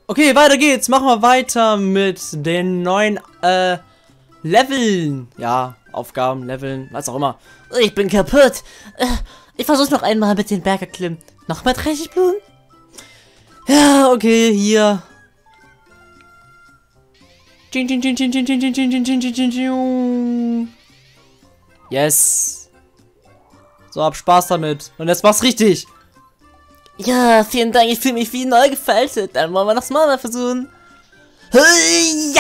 Okay, weiter geht's. Machen wir weiter mit den neuen Leveln. Ja, Aufgaben, Leveln, was auch immer. Ich bin kaputt. Ich versuch's noch einmal mit den Berg erklimmen. Nochmal 30 Blumen? Ja, okay, hier. Yes. So, hab Spaß damit. Und jetzt mach's richtig. Ja, vielen Dank. Ich fühle mich wie neu gefaltet. Dann wollen wir das mal versuchen. Ja!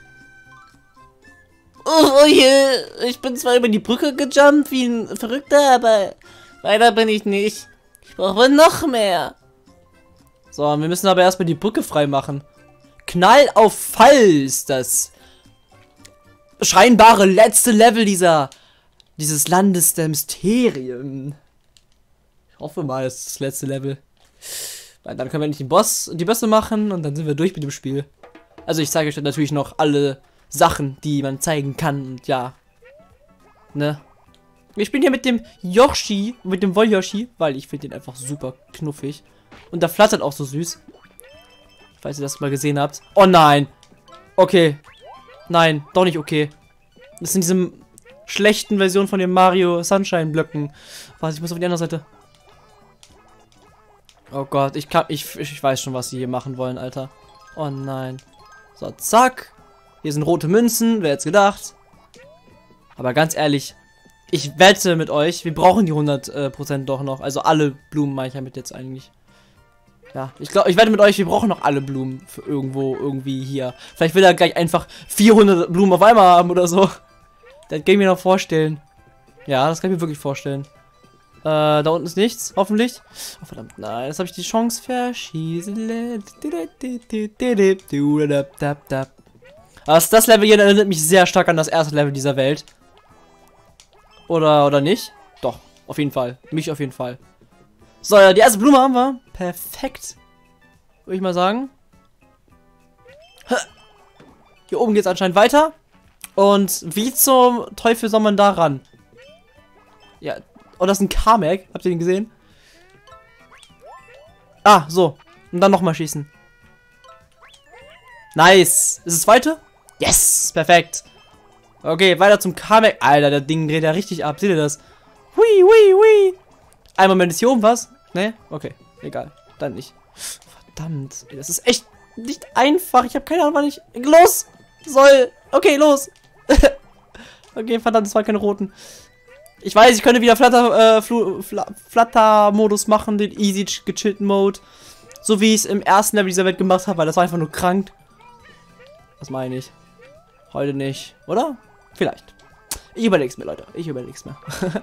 Oh je, ich bin zwar über die Brücke gejumpt wie ein Verrückter, aber weiter bin ich nicht. Ich brauche noch mehr. So, wir müssen aber erstmal die Brücke frei machen. Knall auf Fall ist das scheinbare letzte Level dieses Landes der Mysterien. Ich hoffe mal, das ist das letzte Level. Weil dann können wir nicht die Bosse machen und dann sind wir durch mit dem Spiel. Also ich zeige euch natürlich noch alle Sachen, die man zeigen kann und ja. Ne? Wir spielen hier mit dem Yoshi, mit dem Woll-Yoshi, weil ich finde den einfach super knuffig. Und der flattert auch so süß. Falls ihr das mal gesehen habt. Oh nein! Okay. Nein, doch nicht okay. Das sind diese schlechten Versionen von den Mario Sunshine Blöcken. Warte, ich muss auf die andere Seite. Oh Gott, ich weiß schon, was sie hier machen wollen, Alter. Oh nein. So, zack. Hier sind rote Münzen, wer hätte gedacht. Aber ganz ehrlich, ich wette mit euch, wir brauchen die 100% doch noch. Also alle Blumen meine ich damit jetzt eigentlich. Ja, ich glaube, ich wette mit euch, wir brauchen noch alle Blumen für irgendwie hier. Vielleicht will er gleich einfach 400 Blumen auf einmal haben oder so. Das kann ich mir noch vorstellen. Ja, das kann ich mir wirklich vorstellen. Da unten ist nichts, hoffentlich. Oh, verdammt, nein, jetzt habe ich die Chance verschießen. Also das Level hier erinnert mich sehr stark an das erste Level dieser Welt. Oder nicht? Doch, auf jeden Fall. Mich auf jeden Fall. So, ja, die erste Blume haben wir. Perfekt. Würde ich mal sagen. Hier oben geht es anscheinend weiter. Und wie zum Teufel soll man da ran? Ja. Oh, das ist ein Kamek. Habt ihr den gesehen? Ah, so. Und dann nochmal schießen. Nice. Ist es weiter? Yes. Perfekt. Okay, weiter zum Kamek. Alter, das Ding dreht ja richtig ab. Seht ihr das? Hui, hui, hui. Ein Moment, ist hier oben was? Ne? Okay. Egal. Dann nicht. Verdammt. Das ist echt nicht einfach. Ich habe keine Ahnung, wann ich los soll. Okay, los. Okay, verdammt, das waren keine roten. Ich weiß, ich könnte wieder Flatter-Modus machen, den easy gechillten Mode. So wie ich es im ersten Level dieser Welt gemacht habe, weil das war einfach nur krank. Was meine ich? Heute nicht, oder? Vielleicht. Ich überleg's mir, Leute. Ich überleg's mir.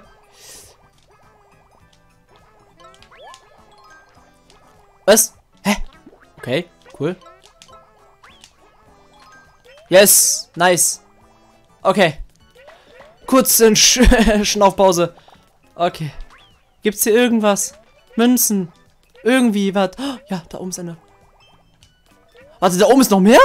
Was? Hä? Okay, cool. Yes, nice. Okay. Kurz in Schnaufpause. Okay. Gibt's hier irgendwas? Münzen? Irgendwie was? Oh, ja, da oben ist eine. Warte, da oben ist noch mehr?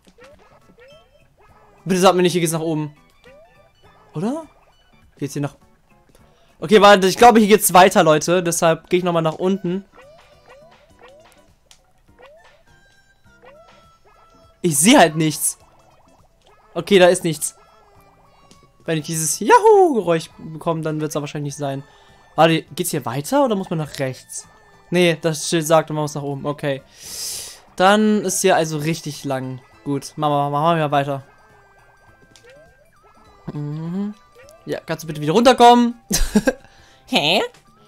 Bitte sag mir nicht, hier geht's nach oben. Oder? Geht's hier nach... Okay, warte, ich glaube, hier geht's weiter, Leute. Deshalb gehe ich nochmal nach unten. Ich sehe halt nichts. Okay, da ist nichts. Wenn ich dieses Yahoo-Geräusch bekomme, dann wird es wahrscheinlich nicht sein. Warte, geht's hier weiter oder muss man nach rechts? Nee, das Schild sagt, man muss nach oben. Okay. Dann ist hier also richtig lang. Gut, machen wir weiter. Mhm. Ja, kannst du bitte wieder runterkommen? Hä?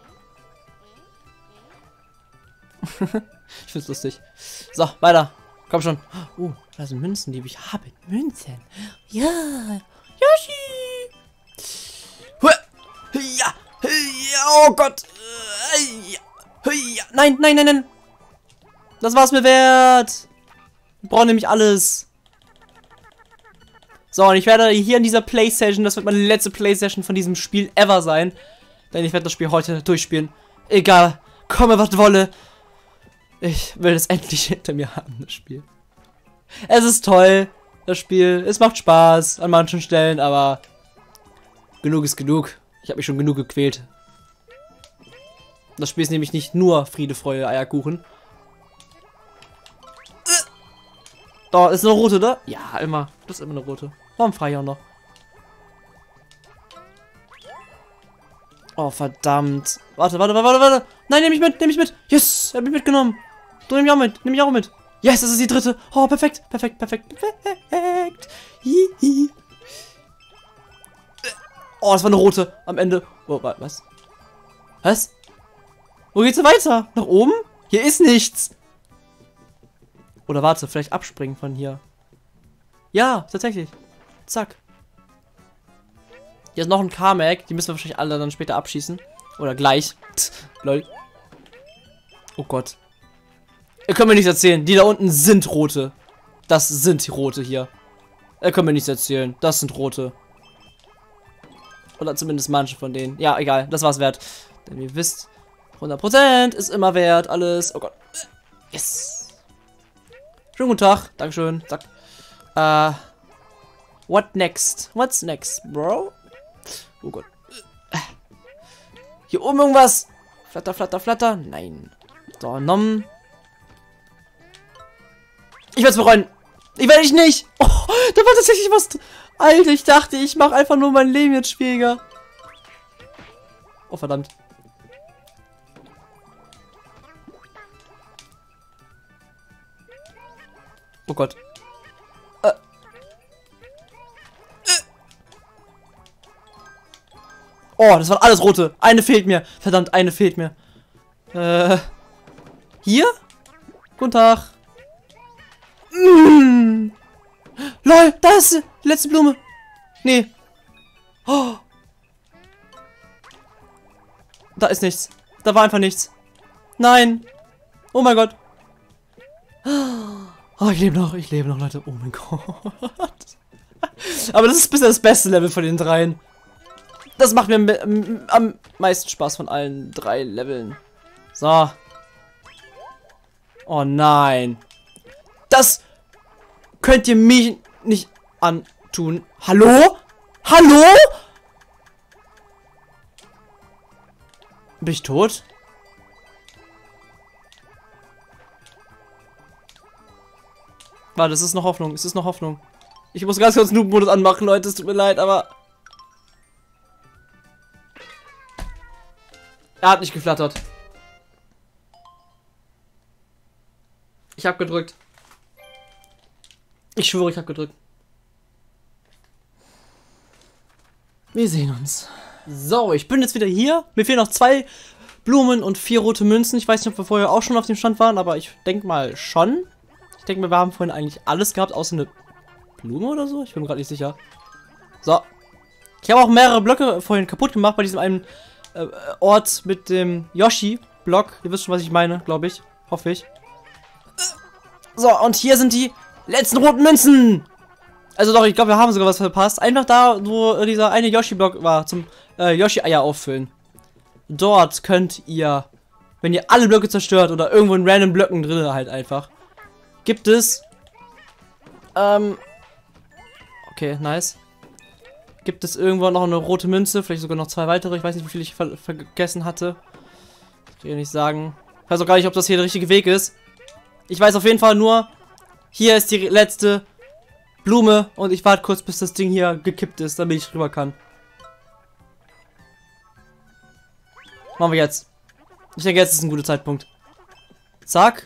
Ich find's lustig. So, weiter. Komm schon. Da sind Münzen, die ich habe. Münzen. Ja. Yoshi! Ja! Oh Gott! Ja. Nein, nein, nein, nein! Das war's mir wert! Wir brauchen nämlich alles. So, und ich werde hier in dieser Playstation, das wird meine letzte Playstation von diesem Spiel ever sein. Denn ich werde das Spiel heute durchspielen. Egal, komme was wolle. Ich will es endlich hinter mir haben, das Spiel. Es ist toll, das Spiel. Es macht Spaß an manchen Stellen, aber genug ist genug. Ich habe mich schon genug gequält. Das Spiel ist nämlich nicht nur Friede, Freude, Eierkuchen. Da ist eine rote, oder? Ja, immer. Das ist immer eine rote. Warum fahre ich auch noch? Oh, verdammt. Warte. Nein, nehme ich mit, Yes, er hat mich mitgenommen. Du nimm mich auch mit, nehme ich auch mit. Yes, das ist die dritte. Oh, perfekt. Hihi. Oh, das war eine rote am Ende. Oh, was? Was? Wo geht's denn weiter? Nach oben? Hier ist nichts. Oder warte, vielleicht abspringen von hier. Ja, tatsächlich. Zack. Hier ist noch ein Carmack. Die müssen wir wahrscheinlich alle dann später abschießen. Oder gleich. Lol. Oh Gott. Ihr könnt mir nichts erzählen. Die da unten sind rote. Das sind die rote hier. Ihr könnt mir nichts erzählen. Das sind rote. Oder zumindest manche von denen. Ja, egal. Das war's wert. Denn ihr wisst, 100% ist immer wert. Alles. Oh Gott. Yes. Schönen guten Tag. Dankeschön. Zack. What next? What's next, bro? Oh Gott. Hier oben irgendwas. Flatter. Nein. So, Nom. Ich werde es bereuen. Ich werde ich nicht. Oh, da war tatsächlich was. Alter, ich dachte, ich mache einfach nur mein Leben jetzt schwieriger. Oh, verdammt. Oh Gott. Oh, das waren alles rote. Eine fehlt mir. Verdammt, eine fehlt mir. Hier? Guten Tag. Lol, da ist sie. Die letzte Blume. Nee. Oh. Da ist nichts. Da war einfach nichts. Nein. Oh mein Gott. Oh, ich lebe noch, Leute. Oh mein Gott. Aber das ist bisher das beste Level von den dreien. Das macht mir am meisten Spaß von allen 3 Leveln. So. Oh nein. Das könnt ihr mich nicht antun. Hallo? Hallo? Bin ich tot? Warte, es ist noch Hoffnung. Es ist noch Hoffnung. Ich muss ganz kurz Noob-Modus anmachen, Leute. Es tut mir leid, aber... Er hat nicht geflattert. Ich hab gedrückt. Ich schwöre, ich hab gedrückt. Wir sehen uns. So, ich bin jetzt wieder hier. Mir fehlen noch 2 Blumen und 4 rote Münzen. Ich weiß nicht, ob wir vorher auch schon auf dem Stand waren, aber ich denke mal schon. Ich denke mal, wir haben vorhin eigentlich alles gehabt, außer eine Blume oder so. Ich bin mir gerade nicht sicher. So. Ich habe auch mehrere Blöcke vorhin kaputt gemacht bei diesem einen Ort mit dem Yoshi-Block. Ihr wisst schon, was ich meine, glaube ich. Hoffe ich. So, und hier sind die letzten roten Münzen. Also doch, ich glaube, wir haben sogar was verpasst. Einfach da, wo dieser eine Yoshi-Block war, zum Yoshi-Eier auffüllen. Dort könnt ihr, wenn ihr alle Blöcke zerstört oder irgendwo in random Blöcken drin halt einfach, gibt es, okay, nice. Gibt es irgendwo noch eine rote Münze, vielleicht sogar noch 2 weitere. Ich weiß nicht, wie viel ich vergessen hatte. Ich will nicht sagen. Ich weiß auch gar nicht, ob das hier der richtige Weg ist. Ich weiß auf jeden Fall nur, hier ist die letzte Blume und ich warte kurz, bis das Ding hier gekippt ist, damit ich rüber kann. Machen wir jetzt. Ich denke, jetzt ist ein guter Zeitpunkt. Zack.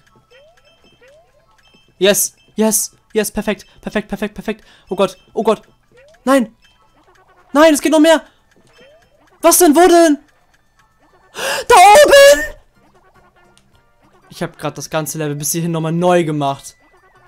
Yes, perfekt. Oh Gott. Nein. Nein, es geht noch mehr. Was denn, wo denn? Da oben! Ich habe gerade das ganze Level bis hierhin nochmal neu gemacht.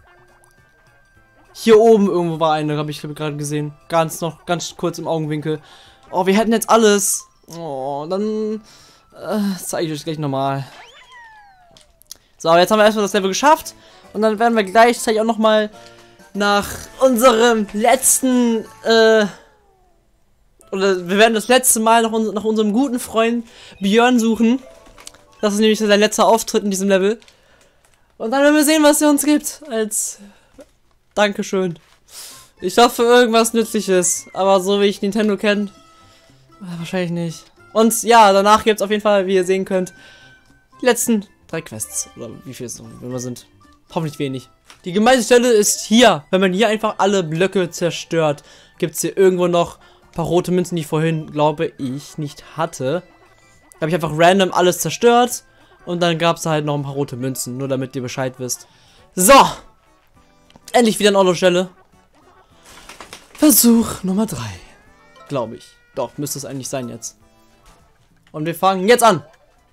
Hier oben irgendwo war eine, habe ich gerade gesehen. Ganz kurz im Augenwinkel. Oh, wir hätten jetzt alles. Oh, dann zeige ich euch gleich nochmal. So, jetzt haben wir erstmal das Level geschafft. Und dann werden wir gleichzeitig auch nochmal nach unserem letzten, oder wir werden das letzte Mal nach unserem guten Freund Björn suchen. Das ist nämlich sein letzter Auftritt in diesem Level. Und dann werden wir sehen, was er uns gibt. Als Dankeschön. Ich hoffe, irgendwas Nützliches. Aber so wie ich Nintendo kenne, wahrscheinlich nicht. Und ja, danach gibt es auf jeden Fall, wie ihr sehen könnt, die letzten 3 Quests. Oder wie viel es noch immer sind. Hoffentlich wenig. Die gemeine Stelle ist hier. Wenn man hier einfach alle Blöcke zerstört, gibt es hier irgendwo noch ein paar rote Münzen, die ich vorhin, glaube ich, nicht hatte. Da habe ich einfach random alles zerstört. Und dann gab es halt noch ein paar rote Münzen. Nur damit ihr Bescheid wisst. So. Endlich wieder eine Orlo-Stelle. Versuch Nummer 3. Glaube ich. Doch, müsste es eigentlich sein jetzt. Und wir fangen jetzt an.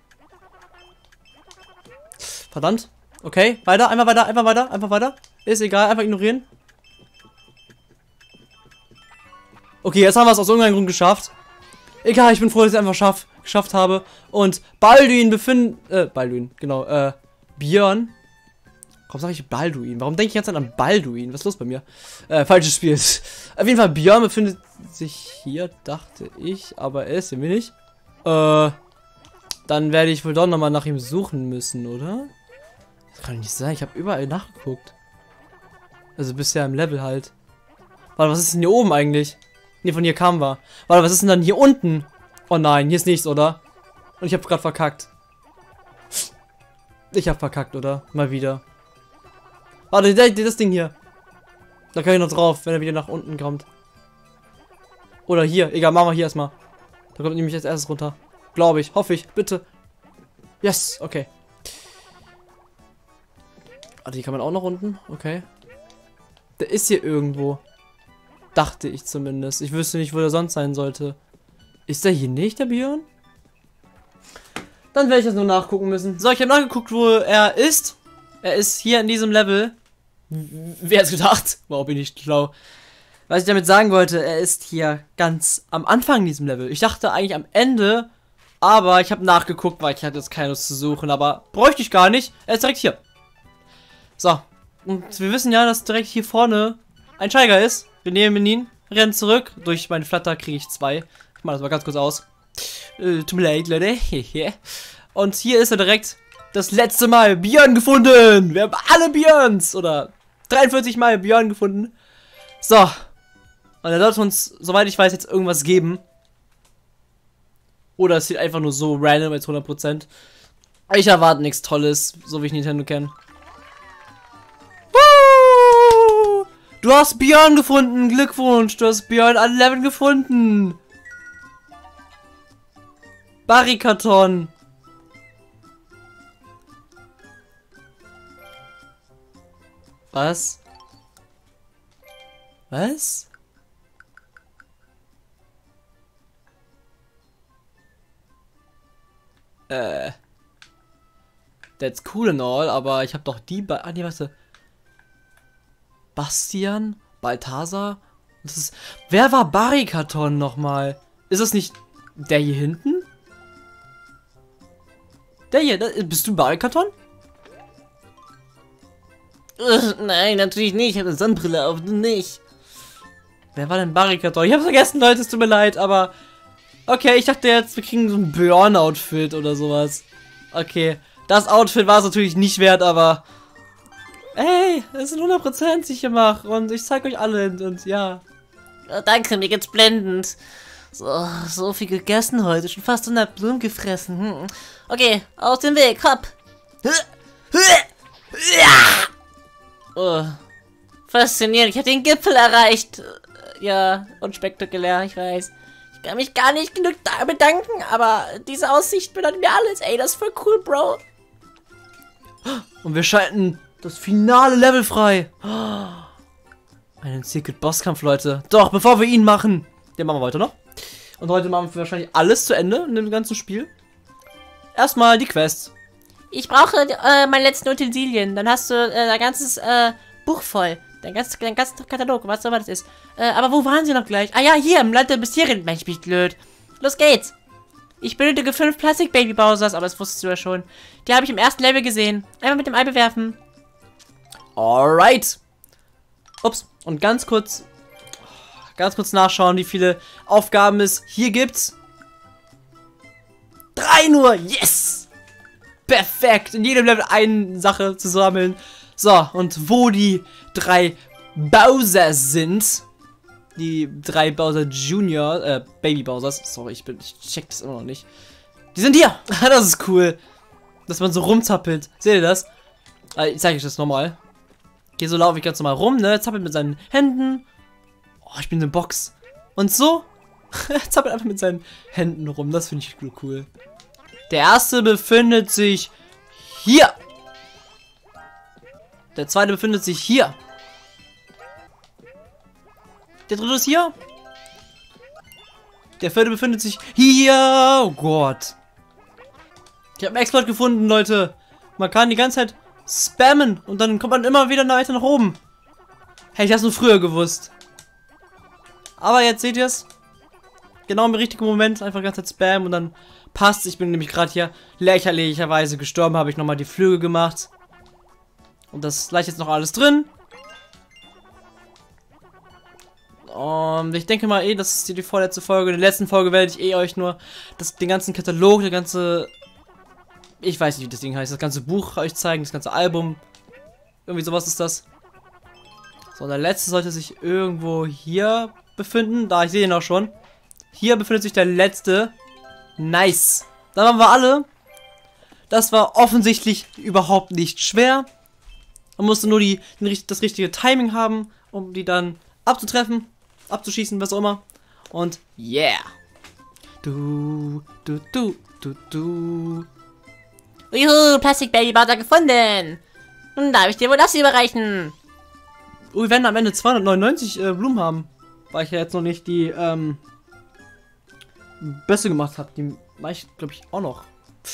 Verdammt. Okay, weiter, einfach weiter, einfach weiter, einfach weiter. Ist egal, einfach ignorieren. Okay, jetzt haben wir es aus irgendeinem Grund geschafft. Egal, ich bin froh, dass ich es einfach geschafft habe. Und Balduin Balduin, genau, Björn. Warum sage ich Balduin? Warum denke ich jetzt an Balduin? Was ist los bei mir? Falsches Spiel. Auf jeden Fall, Björn befindet sich hier, dachte ich, aber er ist hier nicht. Dann werde ich wohl doch nochmal nach ihm suchen müssen, oder? Das kann nicht sein, ich habe überall nachgeguckt. Also bisher im Level halt. Warte, was ist denn hier oben eigentlich? Ne, von hier kamen wir. Warte, was ist denn dann hier unten? Oh nein, hier ist nichts, oder? Und ich habe gerade verkackt. Ich habe verkackt, oder? Mal wieder. Warte, das Ding hier. Da kann ich noch drauf, wenn er wieder nach unten kommt. Oder hier. Egal, machen wir hier erstmal. Da kommt nämlich als erstes runter. Glaube ich. Hoffe ich. Bitte. Yes. Okay. Warte, hier kann man auch noch unten. Okay. Der ist hier irgendwo. Dachte ich zumindest. Ich wüsste nicht, wo der sonst sein sollte. Ist der hier nicht, der Björn? Dann werde ich das nur nachgucken müssen. So, ich habe nachgeguckt, wo er ist. Er ist hier in diesem Level. Wer hat's gedacht? Wow, bin ich schlau. Was ich damit sagen wollte, er ist hier ganz am Anfang in diesem Level. Ich dachte eigentlich am Ende, aber ich habe nachgeguckt, weil ich hatte jetzt keine Lust zu suchen, aber bräuchte ich gar nicht. Er ist direkt hier. So, und wir wissen ja, dass direkt hier vorne ein Steiger ist. Wir nehmen ihn, rennen zurück. Durch meine Flatter kriege ich 2. Ich mache das mal ganz kurz aus. Tut mir leid, Leute. Und hier ist er direkt das letzte Mal Björn gefunden. Wir haben alle Björns. Oder 43 Mal Björn gefunden. So. Und er sollte uns, soweit ich weiß, jetzt irgendwas geben. Oder es sieht einfach nur so random als 100%. Ich erwarte nichts Tolles, so wie ich Nintendo kenne. Du hast Björn gefunden. Glückwunsch. Du hast Björn alle Level gefunden. Barrikaton. Was? Was? That's cool and all, aber ich habe doch die ah, nee, warte. Bastian? Balthasar? Das ist. Wer war Barrikaton nochmal? Ist das nicht der hier hinten? Der hier, bist du Barrikaton? Nein, natürlich nicht. Ich habe eine Sonnenbrille auf, du nicht. Wer war denn Barrikaton? Ich hab's vergessen, Leute, es tut mir leid, aber. Okay, ich dachte jetzt, wir kriegen so ein Björn-Outfit oder sowas. Okay, das Outfit war es natürlich nicht wert, aber. Ey, es sind 100% ich hier mache und ich zeig euch alle und ja. Oh, danke, mir geht's blendend. So viel gegessen heute, schon fast 100 Blumen gefressen. Okay, aus dem Weg, hopp. Oh, faszinierend, ich habe den Gipfel erreicht. Ja, unspektakulär, ich weiß. Ich kann mich gar nicht genug bedanken, aber diese Aussicht bedeutet mir alles. Ey, das ist voll cool, Bro. Und wir schalten das finale Level frei. Einen Secret Bosskampf, Leute. Doch, bevor wir ihn machen, den machen wir heute noch. Und heute machen wir wahrscheinlich alles zu Ende in dem ganzen Spiel. Erstmal die Quest. Ich brauche meine letzten Utensilien. Dann hast du dein ganzes Buch voll. Dein ganzen Katalog, was auch immer das ist. Aber wo waren sie noch gleich? Ah ja, hier im Land der Mysterien. Mensch, bin ich blöd. Los geht's. Ich benötige 5 Plastik-Baby Bowsers, aber das wusstest du ja schon. Die habe ich im ersten Level gesehen. Einmal mit dem Ei bewerfen. Alright. Ups. Und ganz kurz nachschauen, wie viele Aufgaben es hier gibt. 3 nur. Yes. Perfekt. In jedem Level eine Sache zu sammeln. So, und wo die 3 Bowser sind. Die 3 Bowser Junior, Baby Bowsers. Sorry, ich check das immer noch nicht. Die sind hier. Das ist cool. Dass man so rumzappelt. Seht ihr das? Ich zeige euch das nochmal. Okay, so laufe ich ganz normal rum, ne? Zappelt mit seinen Händen. Oh, ich bin in der Box. Und so. Zappelt einfach mit seinen Händen rum. Das finde ich cool. Der erste befindet sich hier. Der zweite befindet sich hier. Der dritte ist hier. Der vierte befindet sich hier. Oh Gott. Ich habe einen Exploit gefunden, Leute. Man kann die ganze Zeit spammen und dann kommt man immer wieder weiter nach oben. Hätte ich das nur früher gewusst. Aber jetzt seht ihr es. Genau im richtigen Moment einfach die ganze Zeit spammen und dann passt. Ich bin nämlich gerade hier lächerlicherweise gestorben, habe ich nochmal die Flüge gemacht. Und das gleich jetzt noch alles drin. Und ich denke mal das ist die vorletzte Folge. In der letzten Folge werde ich euch nur den ganzen Katalog, der ganze... Ich weiß nicht, wie das Ding heißt. Das ganze Buch euch zeigen, das ganze Album. Irgendwie sowas ist das. So, der letzte sollte sich irgendwo hier befinden. Da, ich sehe ihn auch schon. Hier befindet sich der letzte. Nice. Dann haben wir alle. Das war offensichtlich überhaupt nicht schwer. Man musste nur das richtige Timing haben, um die dann abzutreffen, abzuschießen, was auch immer. Und yeah. Juhu, Plastik-Baby Bowser gefunden. Und darf ich dir wohl das hier überreichen? Oh, wir werden am Ende 299 Blumen haben. Weil ich ja jetzt noch nicht die Bässe gemacht habe. Die mache ich, glaube ich, auch noch.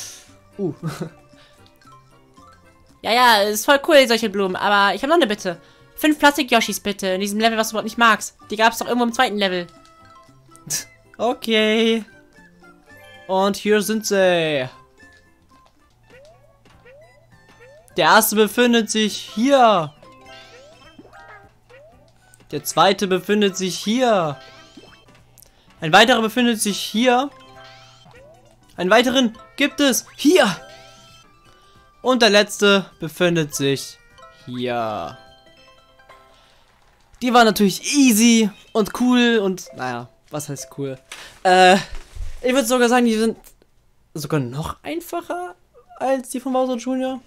Ja, ist voll cool, solche Blumen. Aber ich habe noch eine Bitte. 5 Plastik-Yoshis bitte. In diesem Level, was du überhaupt nicht magst. Die gab es doch irgendwo im zweiten Level. Okay. Und hier sind sie. Der erste befindet sich hier. Der zweite befindet sich hier. Ein weiterer befindet sich hier. Einen weiteren gibt es hier. Und der letzte befindet sich hier. Die war natürlich easy und cool und naja, was heißt cool? Ich würde sogar sagen, die sind sogar noch einfacher als die von Bowser Jr.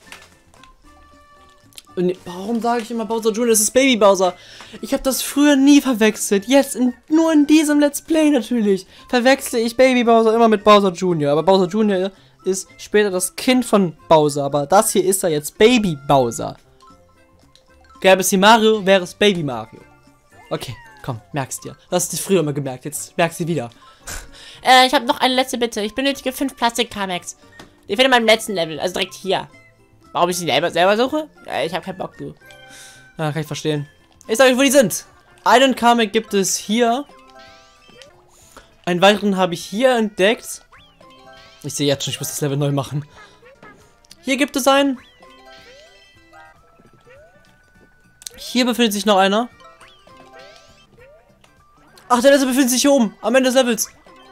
Und warum sage ich immer Bowser Jr.? Das ist Baby Bowser. Ich habe das früher nie verwechselt. Jetzt, nur in diesem Let's Play natürlich, verwechsle ich Baby Bowser immer mit Bowser Jr. Aber Bowser Jr. ist später das Kind von Bowser. Aber das hier ist ja jetzt Baby Bowser. Gäbe es hier Mario, wäre es Baby Mario. Okay, komm, merkst dir. Das hast du früher immer gemerkt, jetzt merkst du wieder. Ich habe noch eine letzte Bitte. Ich benötige 5 Plastik-Kamex. Die finde in meinem letzten Level, also direkt hier. Warum ich die selber suche? Ja, ich habe keinen Bock, du. Ja, kann ich verstehen. Ich sag euch, wo die sind. Einen Kamek gibt es hier. Einen weiteren habe ich hier entdeckt. Ich sehe jetzt schon, ich muss das Level neu machen. Hier gibt es einen. Hier befindet sich noch einer. Ach, der letzte befindet sich hier oben, am Ende des Levels.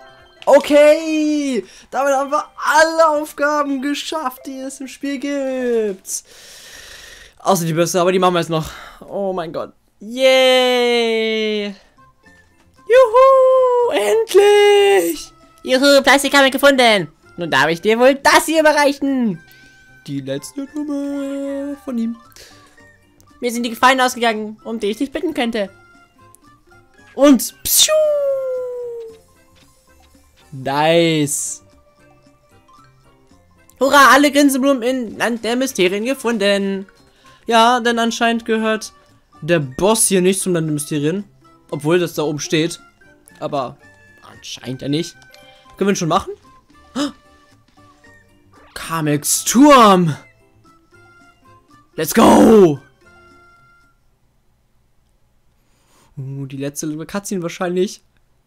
Okay, damit haben wir alle Aufgaben geschafft, die es im Spiel gibt. Außer die Böse, aber die machen wir jetzt noch. Oh mein Gott. Yay. Juhu, endlich. Juhu, Plastik haben wir gefunden. Nun darf ich dir wohl das hier überreichen. Die letzte Nummer von ihm. Mir sind die Gefallen ausgegangen, um die ich dich bitten könnte. Und pschuh. Nice. Hurra, alle Grinseblumen in Land der Mysterien gefunden. Ja, denn anscheinend gehört der Boss hier nicht zum Land der Mysterien. Obwohl das da oben steht. Aber anscheinend ja nicht. Können wir ihn schon machen? Kameks Turm. Let's go. Die letzte Cutscene wahrscheinlich.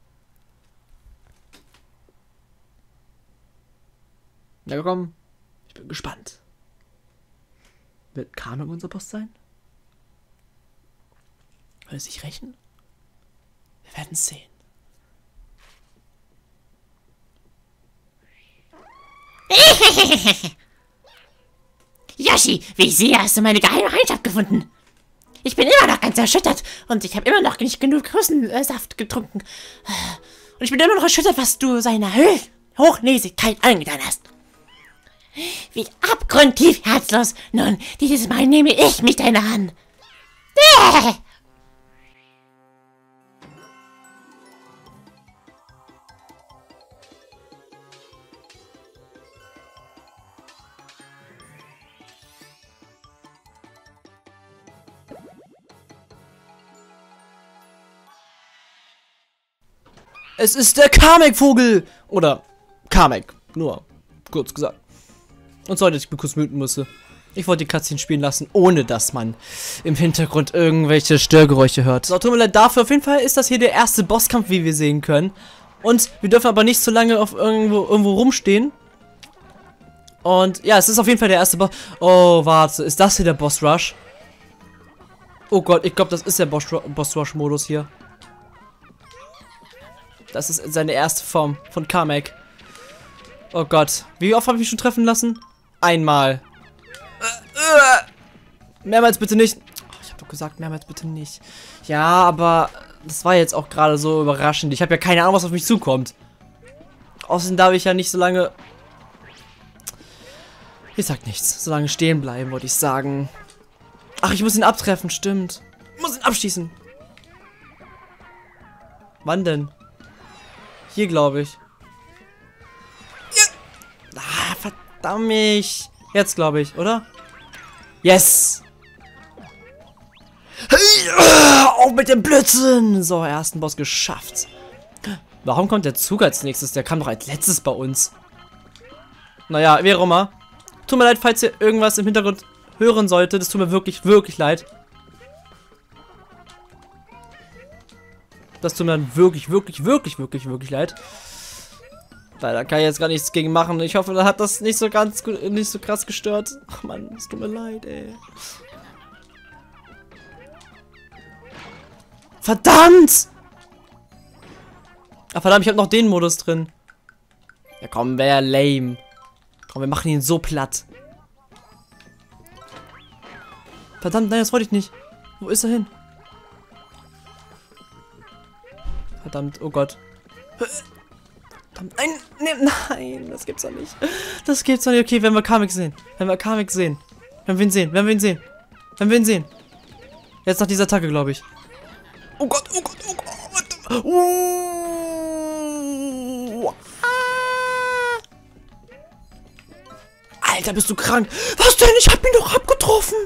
Na komm, ich bin gespannt. Wird Kamek unser Boss sein? Will es sich rächen? Wir werden es sehen. Yoshi, wie ich sehe, hast du meine geheime Heinschaft gefunden. Ich bin immer noch ganz erschüttert und ich habe immer noch nicht genug Russensaft getrunken. Und ich bin immer noch erschüttert, was du seiner Hochnäsigkeit angetan hast. Wie abgrundtief herzlos. Nun, dieses Mal nehme ich mich deiner an. Es ist der Kamek-Vogel! Oder Kamek, nur kurz gesagt. Und sorry, dass ich mich kurz muten musste. Ich wollte die Cutscene spielen lassen, ohne dass man im Hintergrund irgendwelche Störgeräusche hört. So, tut mir leid dafür. Auf jeden Fall ist das hier der erste Bosskampf, wie wir sehen können. Und wir dürfen aber nicht so lange auf irgendwo rumstehen. Und ja, es ist auf jeden Fall der erste Boss. Oh, warte. Ist das hier der Boss Rush? Oh Gott, ich glaube, das ist der Boss Rush Modus hier. Das ist seine erste Form von Kamek. Oh Gott. Wie oft habe ich mich schon treffen lassen? Einmal. Mehrmals bitte nicht. Oh, ich habe doch gesagt, mehrmals bitte nicht. Ja, aber das war jetzt auch gerade so überraschend. Ich habe ja keine Ahnung, was auf mich zukommt. Außerdem darf ich ja nicht so lange... Ich sag nichts. So lange stehen bleiben, wollte ich sagen. Ach, ich muss ihn abtreffen, stimmt. Ich muss ihn abschießen. Wann denn? Hier, glaube ich. Ja. Ah, verdammt mich. Jetzt, glaube ich, oder? Yes! Auch mit dem Blödsinn! So, ersten Boss geschafft. Warum kommt der Zug als nächstes? Der kam doch als letztes bei uns. Naja, wie auch immer. Tut mir leid, falls ihr irgendwas im Hintergrund hören solltet. Das tut mir wirklich, wirklich leid. Das tut mir dann wirklich, wirklich, wirklich, wirklich, wirklich leid. Leider kann ich jetzt gar nichts gegen machen. Ich hoffe, da hat das nicht so nicht so krass gestört. Ach man, es tut mir leid, ey. Verdammt! Ach verdammt, ich habe noch den Modus drin. Ja komm, wäre lame. Komm, wir machen ihn so platt. Verdammt, nein, das wollte ich nicht. Wo ist er hin? Verdammt, oh Gott. Verdammt, nein, das gibt's doch nicht. Das gibt's doch nicht. Okay, wenn wir Kamek sehen. Wenn wir Kamek sehen. Wenn wir ihn sehen, wenn wir ihn sehen. Wenn wir ihn sehen. Jetzt nach dieser Attacke, glaube ich. Oh Gott, oh Gott, oh Gott. Alter, bist du krank? Was denn? Ich hab ihn doch abgetroffen.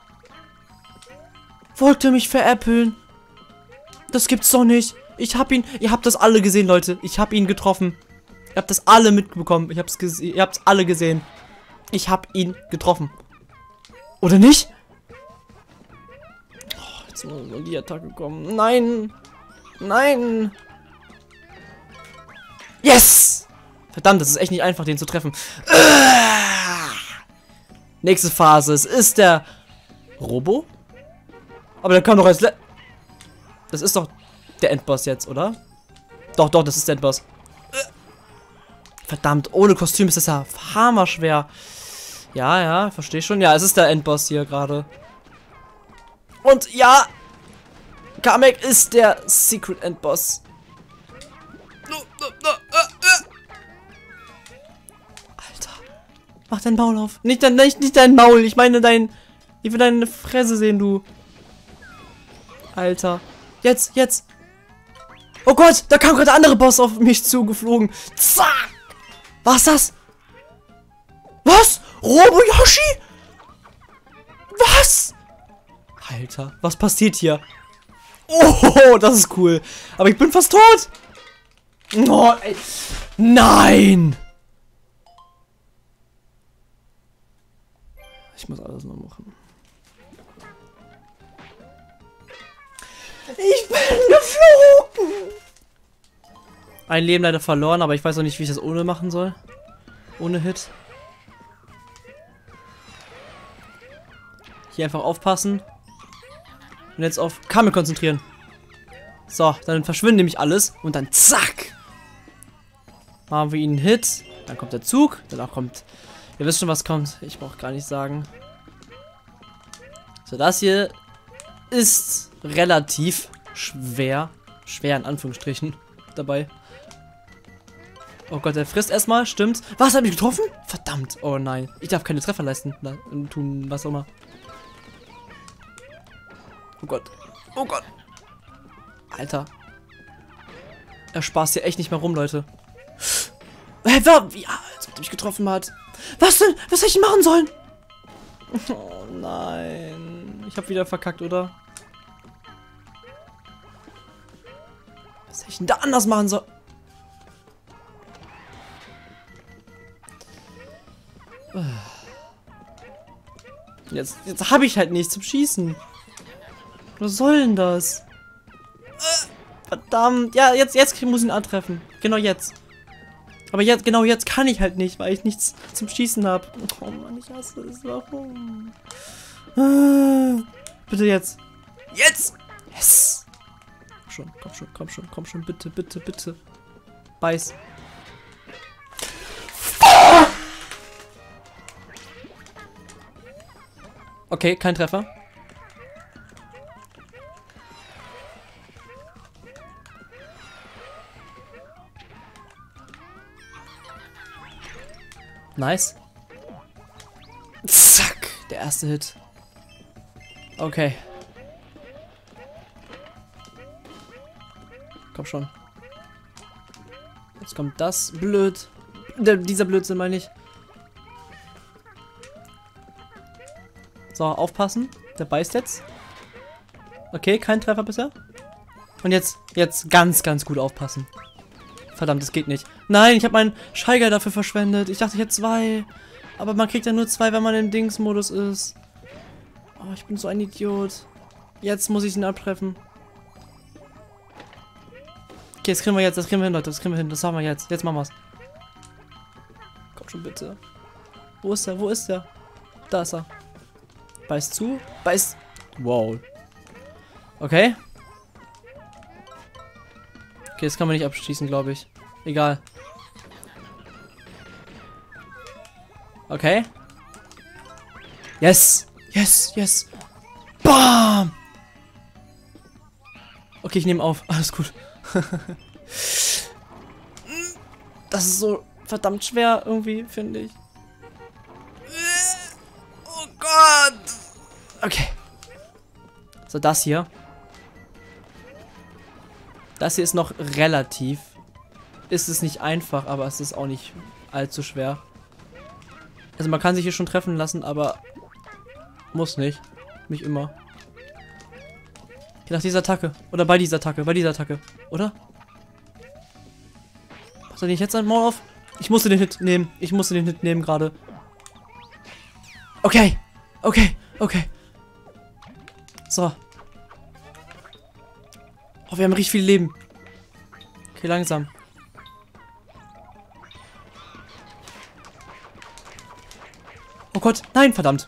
Wollte mich veräppeln. Das gibt's doch nicht. Ich hab ihn. Ihr habt das alle gesehen, Leute. Ich hab ihn getroffen. Ihr habt das alle mitbekommen. Ihr habt's alle gesehen. Ich hab ihn getroffen. Oder nicht? Oh, jetzt muss nur die Attacke kommen. Nein. Nein. Yes! Verdammt, das ist echt nicht einfach, den zu treffen. Nächste Phase. Es ist der Robo. Aber der kam doch als Das ist doch der Endboss jetzt, oder? Doch, das ist der Endboss. Verdammt, ohne Kostüm ist das ja hammerschwer. Ja, verstehe schon. Ja, es ist der Endboss hier gerade. Und ja, Kamek ist der Secret Endboss. Alter, mach dein Maul auf. Nicht dein Maul, ich meine ich will deine Fresse sehen, du. Alter. Jetzt. Oh Gott, da kam gerade der andere Boss auf mich zugeflogen. Zack. Was ist das? Was? Robo-Yoshi? Was? Alter, was passiert hier? Oh, das ist cool. Aber ich bin fast tot. Oh, ey. Nein. Ich muss alles noch machen. Ich bin geflogen. Ein Leben leider verloren, aber ich weiß auch nicht, wie ich das ohne machen soll. Ohne Hit. Hier einfach aufpassen. Und jetzt auf Kamek konzentrieren. So, dann verschwindet nämlich alles. Und dann zack. Machen wir ihn einen Hit. Dann kommt der Zug. Danach kommt... Ihr wisst schon, was kommt. Ich brauche gar nicht sagen. So, das hier ist relativ schwer. Schwer in Anführungsstrichen dabei. Oh Gott, der frisst erstmal, stimmt. Was, hab ich getroffen? Verdammt, oh nein. Ich darf keine Treffer leisten. Tun, was auch immer. Oh Gott. Oh Gott. Alter. Er spaßt hier echt nicht mehr rum, Leute. Hä, wer? Ja, als ob er mich getroffen hat. Was denn? Was hätte ich machen sollen? Oh nein. Ich habe wieder verkackt, oder? Was hätte ich denn da anders machen sollen? Jetzt habe ich halt nichts zum Schießen. Was soll denn das? Verdammt. Ja, jetzt muss ich ihn antreffen. Genau jetzt. Aber jetzt, genau jetzt kann ich halt nicht, weil ich nichts zum Schießen habe. Oh Mann, ich hasse es. Warum? Bitte jetzt. Jetzt! Yes! Komm schon. Bitte, bitte, bitte. Beiß. Okay, kein Treffer. Nice. Zack, der erste Hit. Okay. Komm schon. Jetzt kommt das. Blöd. Dieser Blödsinn meine ich. So, aufpassen. Der beißt jetzt. Okay, kein Treffer bisher. Und jetzt ganz, ganz gut aufpassen. Verdammt, das geht nicht. Nein, ich habe meinen Scheiger dafür verschwendet. Ich dachte, ich hätte 2. Aber man kriegt ja nur 2, wenn man im Dings-Modus ist. Oh, ich bin so ein Idiot. Jetzt muss ich ihn abtreffen. Okay, das kriegen wir jetzt. Das kriegen wir hin, Leute. Das kriegen wir hin. Das haben wir jetzt. Jetzt machen wir's. Komm schon, bitte. Wo ist er? Wo ist er? Da ist er. Beißt zu. Beißt. Wow. Okay. Okay, das kann man nicht abschießen, glaube ich. Egal. Okay. Yes. Yes. Bam. Okay, ich nehme auf. Alles gut. Das ist so verdammt schwer irgendwie, finde ich. Oh Gott. Okay. So, das hier. Das hier ist noch relativ. Ist es nicht einfach, aber es ist auch nicht allzu schwer. Also man kann sich hier schon treffen lassen, aber muss nicht. Nicht immer. Nach dieser Attacke. Oder bei dieser Attacke. Oder? Was soll ich jetzt ein Maul auf? Ich musste den Hit nehmen. Gerade. Okay. So. Oh, wir haben richtig viel Leben. Okay, langsam. Oh Gott, nein, verdammt.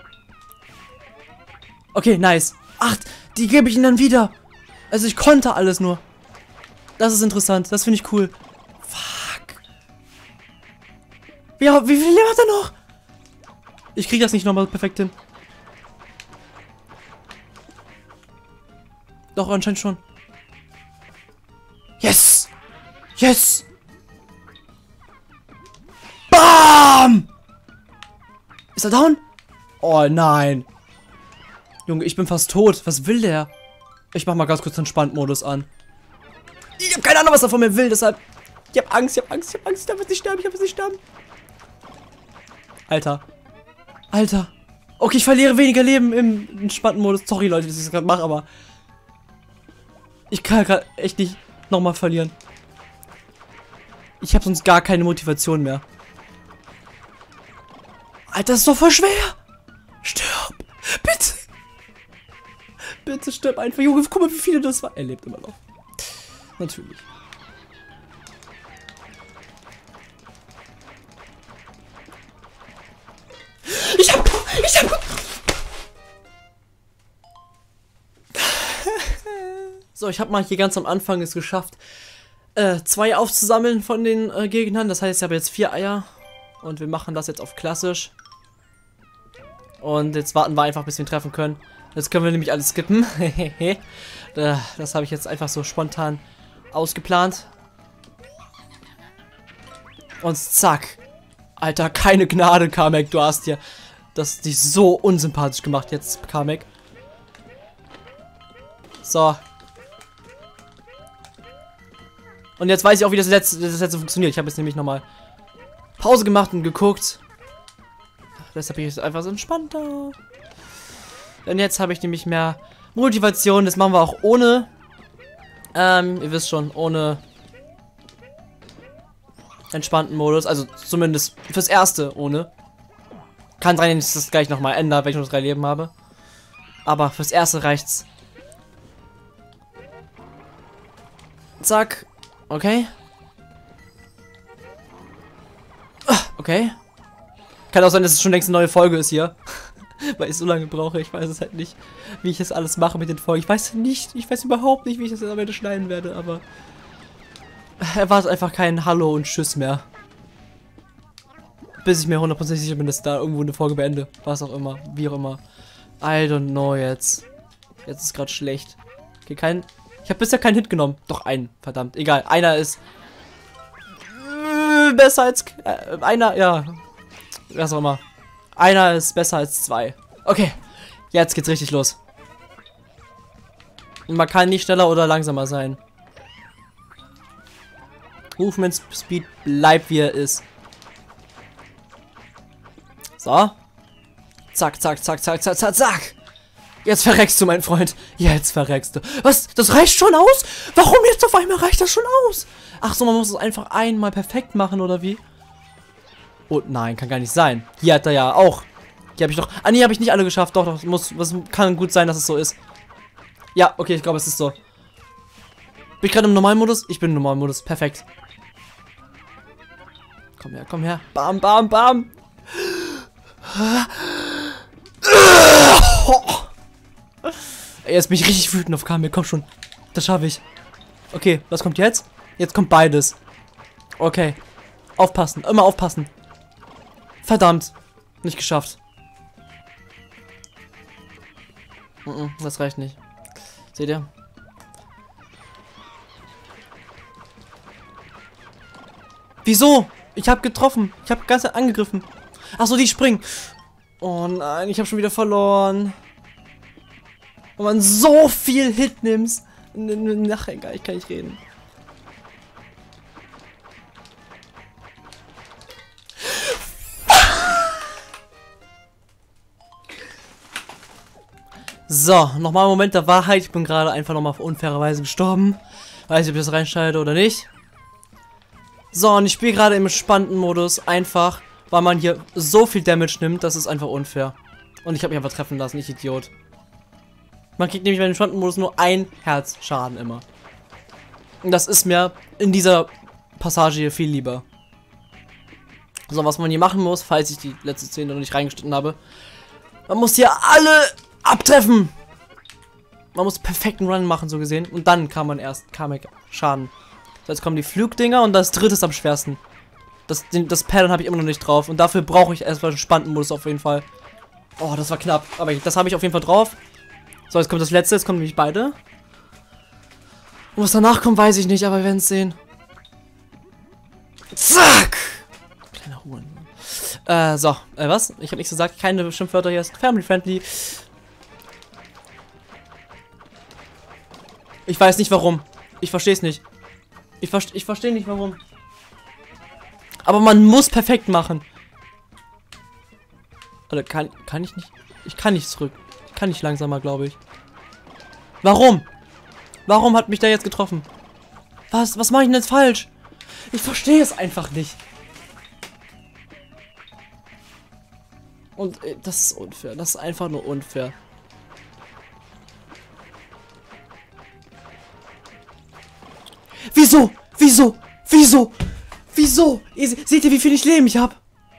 Okay, nice. Ach, die gebe ich ihnen dann wieder. Also ich konnte alles nur. Das ist interessant, das finde ich cool. Fuck. Wie viel Leben hat er noch? Ich kriege das nicht nochmal perfekt hin. Doch, anscheinend schon. Yes! Bam! Ist er down? Oh nein. Junge, ich bin fast tot. Was will der? Ich mach mal ganz kurz den Entspannt-Modus an. Ich habe keine Ahnung, was er von mir will, deshalb... Ich hab Angst. Ich darf jetzt nicht sterben. Alter. Okay, ich verliere weniger Leben im entspannten Modus. Sorry, Leute, dass ich das gerade mache, aber... Ich kann gerade echt nicht nochmal verlieren. Ich habe sonst gar keine Motivation mehr. Alter, das ist doch voll schwer. Stirb. Bitte. Bitte stirb einfach. Junge, guck mal, wie viele das war. Er lebt immer noch. Natürlich. Ich hab... So, ich habe mal hier ganz am Anfang es geschafft, 2 aufzusammeln von den Gegnern. Das heißt, ich habe jetzt 4 Eier. Und wir machen das jetzt auf klassisch. Und jetzt warten wir einfach, bis wir ihn treffen können. Jetzt können wir nämlich alles skippen. Das habe ich jetzt einfach so spontan ausgeplant. Und zack. Alter, keine Gnade, Kamek. Du hast dir das dich so unsympathisch gemacht jetzt, Kamek. So. Und jetzt weiß ich auch, wie das letzte funktioniert. Ich habe jetzt nämlich nochmal Pause gemacht und geguckt. Deshalb bin ich jetzt einfach so entspannter. Denn jetzt habe ich nämlich mehr Motivation. Das machen wir auch ohne. Ihr wisst schon, ohne entspannten Modus. Also zumindest fürs Erste ohne. Kann sein, dass das gleich nochmal ändert, wenn ich nur 3 Leben habe. Aber fürs Erste reicht's. Zack. Okay. Okay. Kann auch sein, dass es schon längst eine neue Folge ist hier. Weil ich so lange brauche. Ich weiß es halt nicht, wie ich das alles mache mit den Folgen. Ich weiß nicht. Ich weiß überhaupt nicht, wie ich das am Ende schneiden werde. Aber erwartet einfach kein Hallo und Tschüss mehr. Bis ich mir 100% sicher bin, dass da irgendwo eine Folge beende. Was auch immer. Wie auch immer. I don't know jetzt. Jetzt ist gerade schlecht. Okay, ich habe bisher keinen Hit genommen. Doch einen. Verdammt. Egal. Einer ist besser als einer. Ja. Was auch immer. Einer ist besser als 2. Okay. Jetzt geht's richtig los. Man kann nicht schneller oder langsamer sein. Movement Speed bleibt wie er ist. So. Zack, zack, zack, zack, zack, zack, zack. Jetzt verreckst du, mein Freund. Jetzt verreckst du. Was? Das reicht schon aus? Warum jetzt auf einmal reicht das schon aus? Ach so, man muss es einfach einmal perfekt machen, oder wie? Oh nein, kann gar nicht sein. Hier hat er ja auch. Die habe ich doch. Ah nee, habe ich nicht alle geschafft. Doch, doch. Kann gut sein, dass es so ist. Ja, okay, ich glaube, es ist so. Bin ich gerade im Normalmodus? Ich bin im Normalmodus. Perfekt. Komm her, komm her. Bam, bam, bam. Ey, jetzt bin ich richtig wütend auf Kamil. Komm schon. Das schaffe ich. Okay, was kommt jetzt? Jetzt kommt beides. Okay. Aufpassen. Immer aufpassen. Verdammt. Nicht geschafft. Das reicht nicht. Seht ihr? Wieso? Ich habe getroffen. Ich habe ganz angegriffen. Achso, die springen. Oh nein, ich habe schon wieder verloren. Wenn man so viel Hit nimmt. Ach, egal, ich kann nicht reden. So, nochmal ein Moment der Wahrheit. Ich bin gerade einfach nochmal auf unfaire Weise gestorben. Weiß nicht, ob ich das reinschneide oder nicht. So, und ich spiele gerade im entspannten Modus. Einfach, weil man hier so viel Damage nimmt. Das ist einfach unfair. Und ich habe mich einfach treffen lassen, ich Idiot. Man kriegt nämlich bei dem entspannten Modus nur 1 Herzschaden immer. Und das ist mir in dieser Passage hier viel lieber. So, was man hier machen muss, falls ich die letzte Szene noch nicht reingeschnitten habe. Man muss hier alle abtreffen. Man muss perfekten Run machen, so gesehen. Und dann kann man erst Kamek schaden. So, jetzt kommen die Flugdinger und das dritte ist am schwersten. Das Pattern habe ich immer noch nicht drauf. Und dafür brauche ich erstmal einen spannenden Modus auf jeden Fall. Oh, das war knapp. Aber das habe ich auf jeden Fall drauf. So, jetzt kommt das letzte. Jetzt kommen nämlich beide. Und was danach kommt, weiß ich nicht. Aber wir werden es sehen. Zack! Kleiner Huren. So. Was? Ich habe nichts gesagt. Keine Schimpfwörter hier. Ist family friendly. Ich weiß nicht warum. Ich verstehe es nicht. Ich verstehe nicht warum. Aber man muss perfekt machen. Oder kann ich nicht? Ich kann nicht zurück. Ich kann nicht langsamer, glaube ich. Warum? Warum hat mich der jetzt getroffen? Was mache ich denn jetzt falsch? Ich verstehe es einfach nicht. Und das ist unfair. Das ist einfach nur unfair. Wieso? Wieso? Wieso? Wieso? Seht ihr, wie viel Leben ich habe?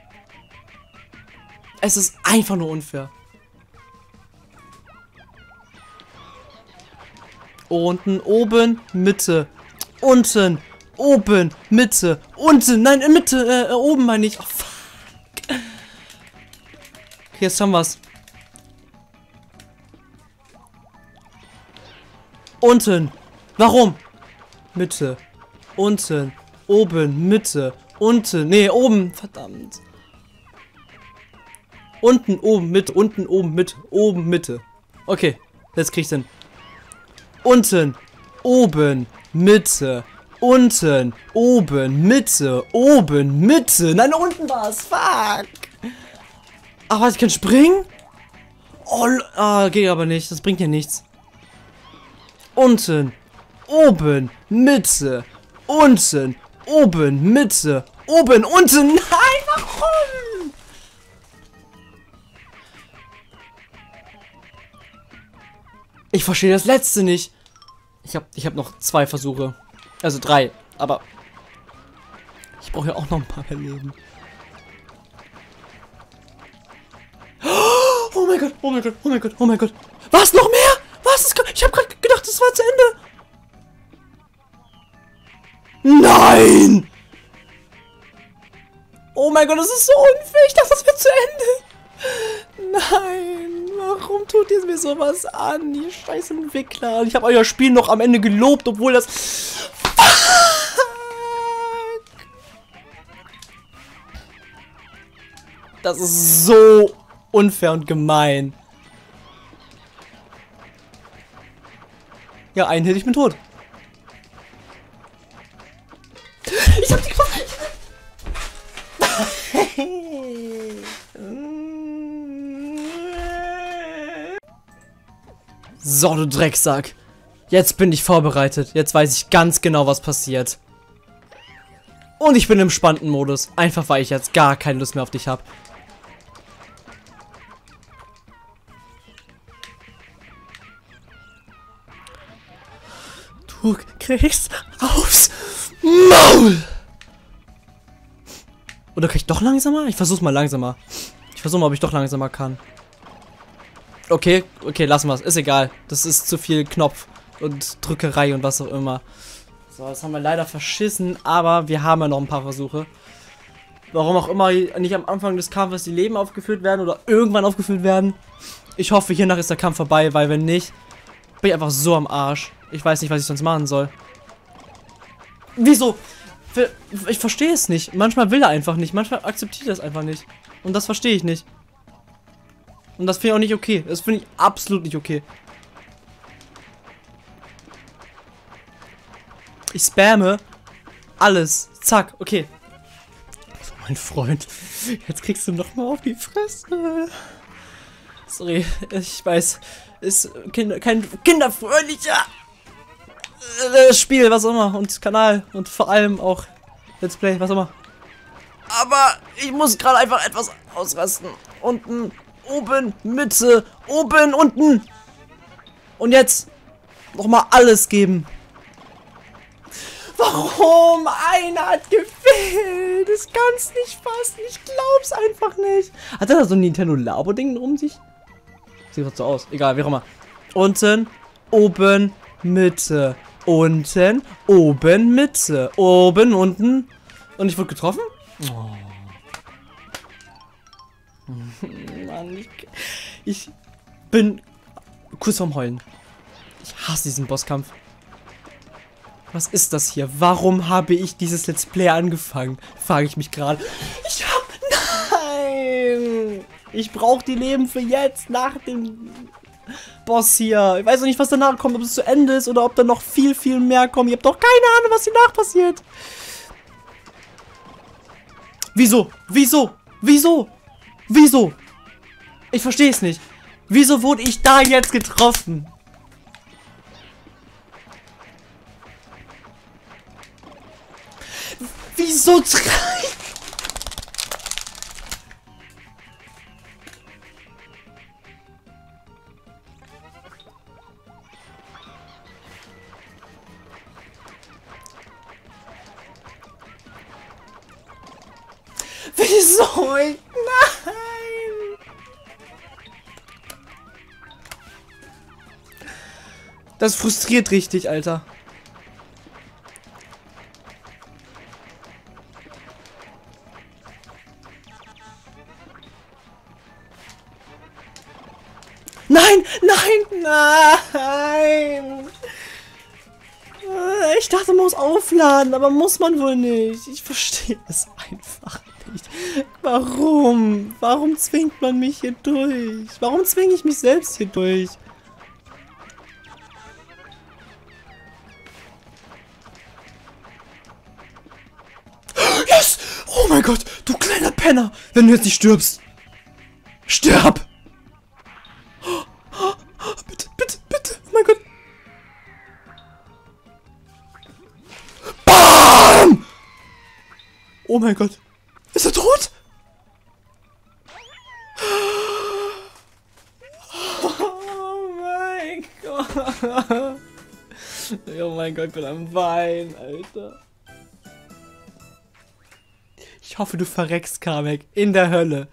Es ist einfach nur unfair. Unten, oben, Mitte. Unten, oben, Mitte. Unten, nein, Mitte, oben meine ich. Oh, fuck. Okay, jetzt haben wir's. Unten. Warum? Mitte. Unten. Oben. Mitte. Unten. Nee, oben. Verdammt. Unten, oben, Mitte. Unten, oben, Mitte. Oben, Mitte. Okay. Jetzt krieg ich's hin. unten, oben, Mitte, unten, oben, Mitte, oben, Mitte. Nein, unten war's. Fuck. Aber ich kann springen? Oh, geht aber nicht. Das bringt ja nichts. Unten, oben, Mitte, unten, oben, Mitte, oben, unten. Nein, warum? Ich verstehe das letzte nicht. Ich hab noch 2 Versuche. Also 3. Aber ich brauche ja auch noch ein paar mehr Leben. Oh mein Gott, oh mein Gott, oh mein Gott, oh mein Gott. Was, noch mehr? Was? Ich habe gerade gedacht, das war zu Ende. Nein! Oh mein Gott, das ist so unfair. Ich dachte, das wird zu Ende. Nein, warum tut ihr mir sowas an? Die scheiß Entwickler. Ich habe euer Spiel noch am Ende gelobt, obwohl das... Fuck! Das ist so unfair und gemein. Ja, einen Hit, ich bin tot. Ich hab die getroffen. So, du Drecksack. Jetzt bin ich vorbereitet. Jetzt weiß ich ganz genau, was passiert. Und ich bin im spannenden Modus. Einfach, weil ich jetzt gar keine Lust mehr auf dich habe. Du kriegst aufs Maul! Oder kann ich doch langsamer? Ich versuch's mal langsamer. Ich versuche mal, ob ich doch langsamer kann. Okay, lassen wir's. Ist egal. Das ist zu viel Knopf und Drückerei und was auch immer. So, das haben wir leider verschissen, aber wir haben ja noch ein paar Versuche. Warum auch immer nicht am Anfang des Kampfes die Leben aufgefüllt werden oder irgendwann aufgefüllt werden. Ich hoffe, hiernach ist der Kampf vorbei, weil wenn nicht, bin ich einfach so am Arsch. Ich weiß nicht, was ich sonst machen soll. Wieso? Ich verstehe es nicht. Manchmal will er einfach nicht. Manchmal akzeptiert er es einfach nicht. Und das verstehe ich nicht. Und das finde ich auch nicht okay. Das finde ich absolut nicht okay. Ich spamme alles. Zack, okay. Mein Freund, jetzt kriegst du noch mal auf die Fresse. Sorry, ich weiß, ist kein kinderfreundlicher Spiel, was auch immer, und Kanal und vor allem auch Let's Play, was auch immer. Aber ich muss gerade einfach etwas ausrasten. Unten, oben, Mitte, oben, unten. Und jetzt nochmal alles geben. Warum? Einer hat gefehlt. Das kann's nicht fassen. Ich glaub's einfach nicht. Hat er da so ein Nintendo Labo-Ding um sich? Sieht doch so aus. Egal, wie auch immer. Unten, oben, Mitte. Unten, oben, Mitte. Oben, unten. Und ich wurde getroffen? Oh. Mann, ich bin kurz vorm Heulen. Ich hasse diesen Bosskampf. Was ist das hier? Warum habe ich dieses Let's Play angefangen? Frage ich mich gerade. Nein! Ich brauche die Leben für jetzt, nach dem Boss hier. Ich weiß noch nicht, was danach kommt, ob es zu Ende ist oder ob da noch viel, viel mehr kommt. Ihr habt doch keine Ahnung, was danach passiert. Wieso? Wieso? Wieso? Wieso? Ich verstehe es nicht. Wieso wurde ich da jetzt getroffen? Wieso Wieso? Nein! Das frustriert richtig, Alter. Nein! Nein! Nein! Ich dachte, man muss aufladen, aber muss man wohl nicht. Ich verstehe es einfach nicht. Warum? Warum zwingt man mich hier durch? Warum zwinge ich mich selbst hier durch? Oh mein Gott, du kleiner Penner, wenn du jetzt nicht stirbst. Stirb! Bitte, bitte, bitte. Oh mein Gott. BAM! Oh mein Gott. Ist er tot? Oh mein Gott. Oh mein Gott, ich bin am Weinen, Alter. Ich hoffe, du verreckst, Kamek, in der Hölle.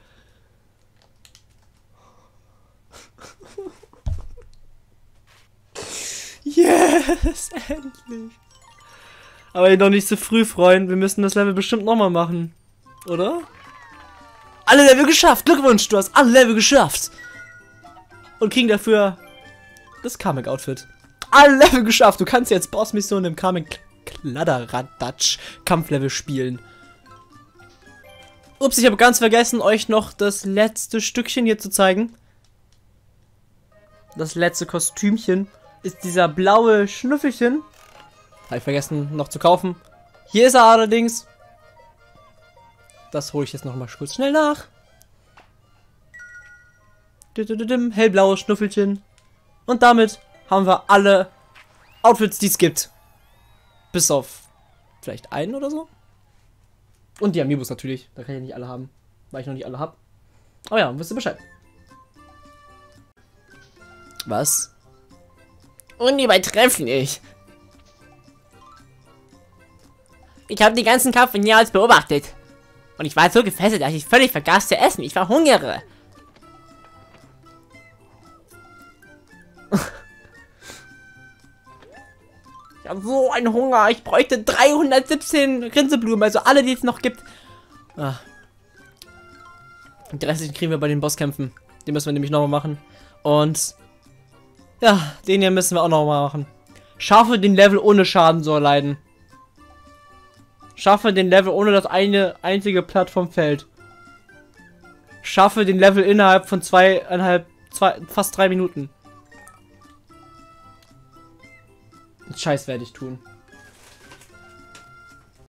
Yes, endlich. Aber noch nicht so früh, Freund. Wir müssen das Level bestimmt nochmal machen. Oder? Alle Level geschafft. Glückwunsch, du hast alle Level geschafft. Und kriegen dafür das Kamek-Outfit. Alle Level geschafft. Du kannst jetzt Boss-Missionen im Kamek-Kladderadatsch-Kampflevel spielen. Ups, ich habe ganz vergessen, euch noch das letzte Stückchen hier zu zeigen. Das letzte Kostümchen ist dieser blaue Schnüffelchen. Habe ich vergessen noch zu kaufen. Hier ist er allerdings. Das hole ich jetzt noch mal kurz schnell nach. Hellblaues Schnüffelchen. Und damit haben wir alle Outfits, die es gibt. Bis auf vielleicht einen oder so. Und die Amiibos natürlich. Da kann ich nicht alle haben. Weil ich noch nicht alle habe. Aber ja, wisst ihr Bescheid. Was? Unübertrefflich. Ich habe die ganzen Kampf von hier aus beobachtet. Und ich war so gefesselt, dass ich völlig vergaß zu essen. Ich verhungere. Ich habe so einen Hunger. Ich bräuchte 317 Rinseblumen. Also alle, die es noch gibt. Ah. Die restlichen kriegen wir bei den Bosskämpfen. Die müssen wir nämlich nochmal machen. Und ja, den hier müssen wir auch nochmal machen. Schaffe den Level ohne Schaden zu erleiden. Schaffe den Level ohne das eine einzige Plattform fällt. Schaffe den Level innerhalb von fast 3 Minuten. Scheiß werde ich tun.